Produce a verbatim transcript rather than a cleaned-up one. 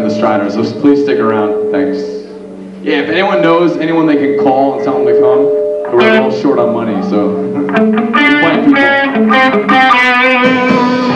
the Striders, so please stick around. Thanks. Yeah, if anyone knows anyone they can call and tell them to come, we're a little short on money, so invite people.